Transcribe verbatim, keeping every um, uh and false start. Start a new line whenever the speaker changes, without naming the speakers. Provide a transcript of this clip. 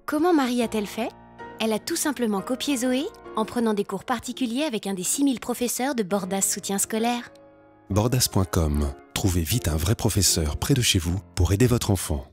Comment Marie a-t-elle fait? Elle a tout simplement copié Zoé en prenant des cours particuliers avec un des six mille professeurs de Bordas Soutien Scolaire.
Bordas point com. Trouvez vite un vrai professeur près de chez vous pour aider votre enfant.